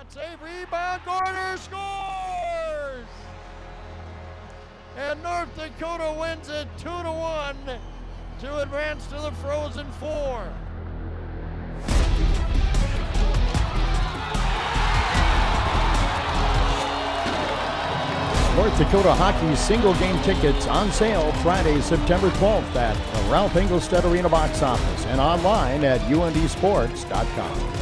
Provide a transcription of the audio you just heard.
shot, save, rebound, Gorder scores! And North Dakota wins it 2-1 to advance to the Frozen Four. North Dakota Hockey single game tickets on sale Friday, September 12th at the Ralph Engelstad Arena Box Office and online at UNDsports.com.